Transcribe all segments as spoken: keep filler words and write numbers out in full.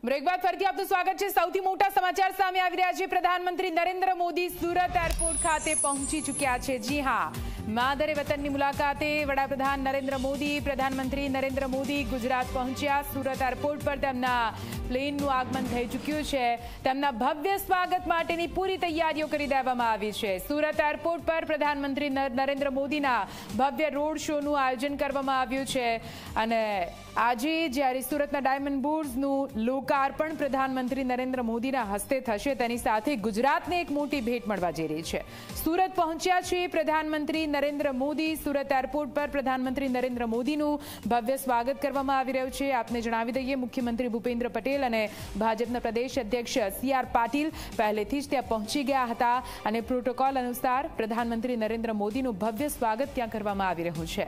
Break બાદ ફરીથી આપનું સ્વાગત છે। સૌથી મોટા સમાચાર સામે આવી રહ્યા છે। પ્રધાનમંત્રી નરેન્દ્ર મોદી સુરત એરપોર્ટ ખાતે પહોંચી ચૂક્યા છે। જી હા, માદરે વતનની મુલાકાતે વડાપ્રધાન નરેન્દ્ર મોદી પ્રધાનમંત્રી નરેન્દ્ર મોદી ગુજરાત પહોંચ્યા। સુરત એરપોર્ટ પર તેમના પ્લેનનું આગમન થઈ ચૂક્યું છે। તેમના ભવ્ય સ્વાગત માટેની પૂરી તૈયારીઓ કરી દેવામાં આવી છે। સુરત એરપોર્ટ પર પ્રધાનમંત્રી નરેન્દ્ર મોદીના ભવ્ય રોડ શોનું આયોજન કરવામાં આવ્યું છે અને આજે જ્યારે સુરતના ડાયમંડ બુર્સનું લોકાર્પણ પ્રધાનમંત્રી નરેન્દ્ર મોદીના હસ્તે થશે, તેની સાથે ગુજરાતને એક મોટી ભેટ મળવા જઈ રહી છે। સુરત પહોંચ્યા છે પ્રધાનમંત્રી નરેન્દ્ર મોદી। સુરત એરપોર્ટ પર પ્રધાનમંત્રી નરેન્દ્ર મોદીનું ભવ્ય સ્વાગત કરવામાં આવી રહ્યું છે। આપને જણાવી દઈએ, મુખ્યમંત્રી ભૂપેન્દ્ર પટેલ અને ભાજપના પ્રદેશ અધ્યક્ષ સી આર પાટીલ પહેલેથી જ ત્યાં પહોંચી ગયા હતા અને પ્રોટોકોલ અનુસાર પ્રધાનમંત્રી નરેન્દ્ર મોદીનું ભવ્ય સ્વાગત ત્યાં કરવામાં આવી રહ્યું છે।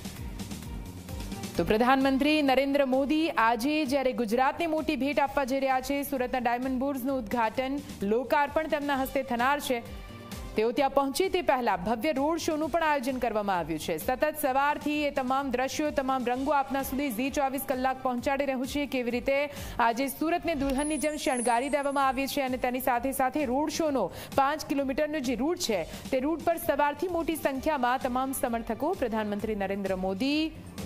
તો પ્રધાનમંત્રી નરેન્દ્ર મોદી આજે જ્યારે ગુજરાતને મોટી ભેટ આપવા જઈ રહ્યા છે, સુરતના ડાયમંડ બુર્સનું ઉદ્ઘાટન લોકાર્પણ તેમના હસ્તે થનાર છે। તેઓ ત્યાં પહોંચે તે પહેલા ભવ્ય રોડ શોનું પણ આયોજન કરવામાં આવ્યું છે। સતત સવારથી એ તમામ દ્રશ્યો, તમામ રંગો આપના સુધી ઝી ચોવીસ કલાક પહોંચાડી રહ્યું છે। કેવી રીતે આજે સુરતને દુલ્હનની જેમ શણગારી દેવામાં આવી છે અને તેની સાથે સાથે રોડ શોનો પાંચ કિલોમીટરનો જે રૂટ છે, તે રૂટ પર સવારથી મોટી સંખ્યામાં તમામ સમર્થકો પ્રધાનમંત્રી નરેન્દ્ર મોદી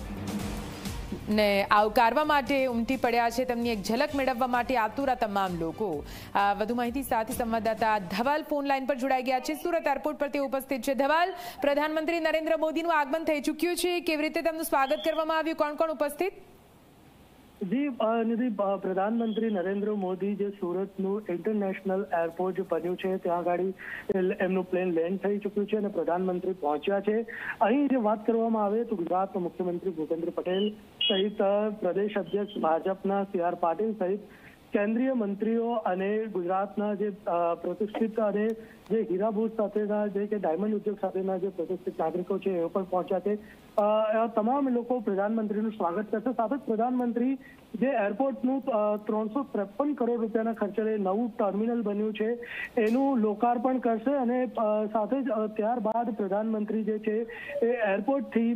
ને આવકારવા માટે ઉમટી પડ્યા છે। તેમની એક ઝલક મેળવવા માટે આતુર આ તમામ લોકો। વધુ માહિતી સાથે સંવાદદાતા ધવલ ફોન લાઈન પર જોડાઈ ગયા છે। સુરત એરપોર્ટ પર તે ઉપસ્થિત છે। ધવલ, પ્રધાનમંત્રી નરેન્દ્ર મોદીનું આગમન થઈ ચૂક્યું છે, કેવી રીતે તેમનું સ્વાગત કરવામાં આવ્યું, કોણ કોણ ઉપસ્થિત? જી નિધિ, પ્રધાનમંત્રી નરેન્દ્ર મોદી જે સુરતનું ઇન્ટરનેશનલ એરપોર્ટ જે બન્યું છે ત્યાં આગળ એમનું પ્લેન લેન્ડ થઈ ચૂક્યું છે અને પ્રધાનમંત્રી પહોંચ્યા છે। અહીં જે વાત કરવામાં આવે તો ગુજરાતના મુખ્યમંત્રી ભૂપેન્દ્ર પટેલ સહિત પ્રદેશ અધ્યક્ષ ભાજપના સી આર પાટીલ સહિત કેન્દ્રીય મંત્રીઓ અને ગુજરાતના જે પ્રતિષ્ઠિત અને જે હીરાબુર સાથેના જે કે ડાયમંડ ઉદ્યોગ સાથેના જે પ્રતિષ્ઠિત નાગરિકો છે એ પણ પહોંચ્યા છે। તમામ લોકો પ્રધાનમંત્રીનું સ્વાગત કરશે। સાથે જ પ્રધાનમંત્રી જે એરપોર્ટનું ત્રણસો ત્રેપન કરોડ રૂપિયાના ખર્ચે નવું ટર્મિનલ બન્યું છે એનું લોકાર્પણ કરશે અને સાથે જ ત્યારબાદ પ્રધાનમંત્રી જે છે એ એરપોર્ટથી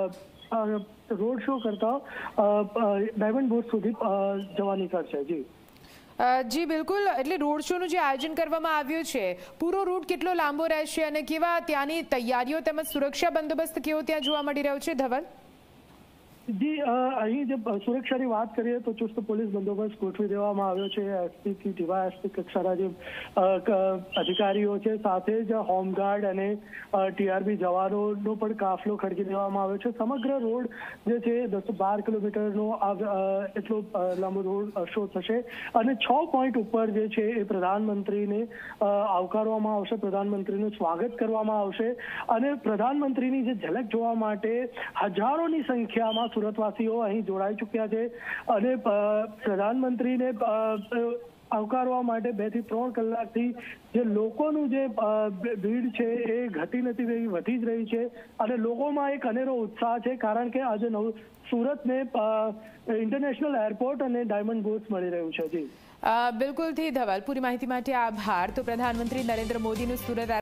રોડ શો કરતા ડાયમંડ બુર્સ સુધી જવા નીકળશે। જી જી બિલકુલ, એટલે રોડ શોનું જે આયોજન કરવામાં આવ્યું છે, પૂરો રૂટ કેટલો લાંબો રહેશે અને કેવા ત્યાંની તૈયારીઓ તેમજ સુરક્ષા બંદોબસ્ત કેવો ત્યાં જોવા મળી રહ્યો છે? ધવલ જી, અહીં જે સુરક્ષાની વાત કરીએ તો ચુસ્ત પોલીસ બંદોબસ્ત ગોઠવી દેવામાં આવ્યો છે। એસપીથી ડીવાયએસપી કક્ષાના જે અધિકારીઓ છે, સાથે જ હોમગાર્ડ અને ટીઆરબી જવાનોનો પણ કાફલો ખડકી દેવામાં આવ્યો છે। સમગ્ર રોડ જે છે દસ બાર કિલોમીટરનો એટલો લાંબો રોડ શો થશે અને છ પોઈન્ટ ઉપર જે છે એ પ્રધાનમંત્રીને આવકારવામાં આવશે, પ્રધાનમંત્રીનું સ્વાગત કરવામાં આવશે અને પ્રધાનમંત્રીની જે ઝલક જોવા માટે હજારોની સંખ્યામાં સુરતવાસીઓ અહીં જોડાઈ ચૂક્યા છે અને પ્રધાનમંત્રીને આવકારવા માટે બે થી ત્રણ કલાકથી જે લોકોનું જે ભીડ છે એ ઘટી નથી રહી, વધી જ રહી છે અને લોકોમાં એક અનેરો ઉત્સાહ છે, કારણ કે આજે નવું સુરતને ઇન્ટરનેશનલ એરપોર્ટ અને ડાયમંડ બુર્સ મળી રહ્યું છે। જી બિલકુલથી ધવલ, પૂરી માહિતી માટે આભાર। તો પ્રધાનમંત્રી નરેન્દ્ર મોદીનું સુરત